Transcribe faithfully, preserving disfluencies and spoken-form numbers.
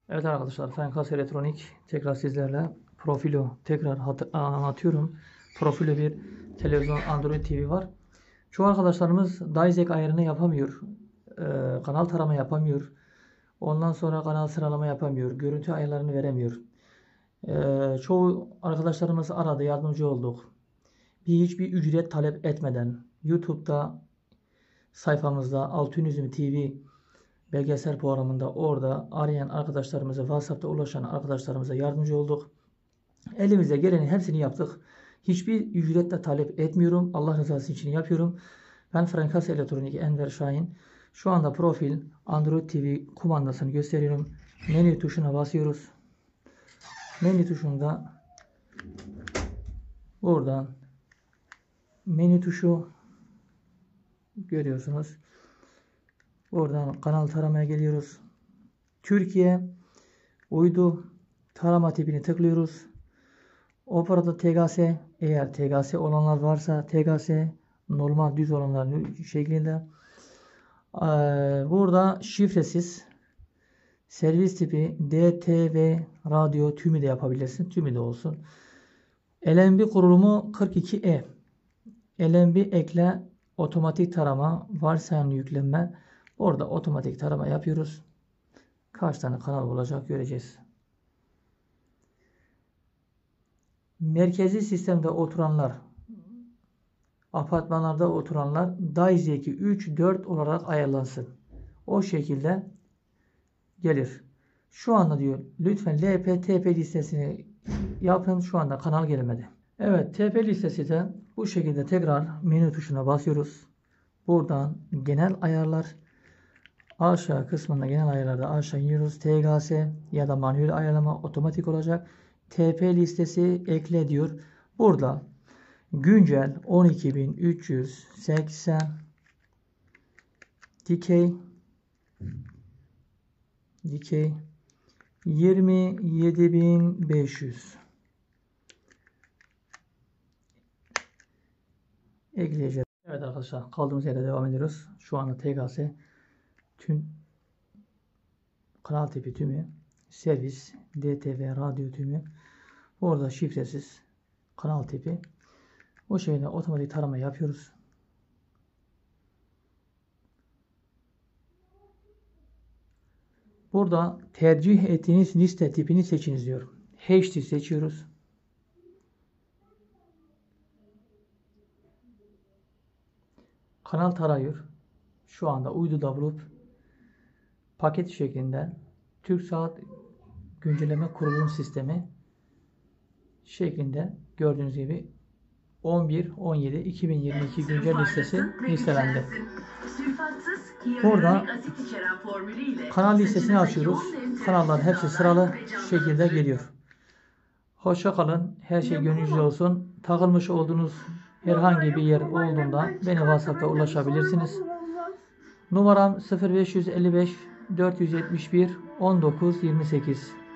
Evet arkadaşlar, Fenkas Elektronik tekrar sizlerle. Profilo tekrar anlatıyorum. Profilo bir televizyon Android T V var. Çoğu arkadaşlarımız Dayzek ayarını yapamıyor. Ee, kanal tarama yapamıyor. Ondan sonra kanal sıralama yapamıyor. Görüntü ayarlarını veremiyor. Ee, çoğu arkadaşlarımız aradı, yardımcı olduk. Bir hiçbir ücret talep etmeden YouTube'da sayfamızda Altınüzüm T V belgesel programında orada arayan arkadaşlarımıza, WhatsApp'ta ulaşan arkadaşlarımıza yardımcı olduk. Elimize gelenin hepsini yaptık. Hiçbir ücretle talep etmiyorum. Allah rızası için yapıyorum. Ben Fenkas Elektronik Enver Şahin. Şu anda profil Android T V kumandasını gösteriyorum. Menü tuşuna basıyoruz. Menü tuşunda buradan menü tuşu görüyorsunuz. Buradan kanal taramaya geliyoruz. Türkiye uydu tarama tipini tıklıyoruz. Operada T G S, eğer T G S olanlar varsa T G S, normal düz olanlar şeklinde. Burada şifresiz servis tipi D T V radyo tümü de yapabilirsin. Tümü de olsun. L M B kurulumu kırk iki E. L M B ekle otomatik tarama varsayımlı yüklenme. Orada otomatik tarama yapıyoruz. Kaç tane kanal olacak göreceğiz. Merkezi sistemde oturanlar, apartmanlarda oturanlar Dayzeki üç dört olarak ayarlansın. O şekilde gelir. Şu anda diyor lütfen L P T P listesini yapın. Şu anda kanal gelmedi. Evet, T P listesi de bu şekilde tekrar menü tuşuna basıyoruz. Buradan genel ayarlar, aşağı kısmında genel ayarlarda aşağı iniyoruz. T G S ya da manuel ayarlama otomatik olacak. T P listesi ekle diyor. Burada güncel on iki bin üç yüz seksen, dikey dikey yirmi yedi bin beş yüz ekleyeceğiz. Evet arkadaşlar, kaldığımız yerde devam ediyoruz. Şu anda T G S tüm kanal tipi tümü, servis D T V radyo tümü, orada şifresiz kanal tipi. O şekilde otomatik tarama yapıyoruz. Burada tercih ettiğiniz liste tipini seçiniz diyor. H D seçiyoruz. Kanal tarıyor. Şu anda uyduda bulup paket şeklinde TürkSat güncelleme kurulum sistemi şeklinde gördüğünüz gibi on bir on yedi iki bin yirmi iki güncel listesi listelendi. Burada kanal listesini açıyoruz. Kanallar hepsi sıralı şekilde geliyor. Hoşça kalın. Her şey gönlünüzce olsun. Takılmış olduğunuz herhangi bir yer olduğunda beni WhatsApp'ta ulaşabilirsiniz. Numaram sıfır beş yüz elli beş dört yüz yetmiş bir on dokuz yirmi sekiz.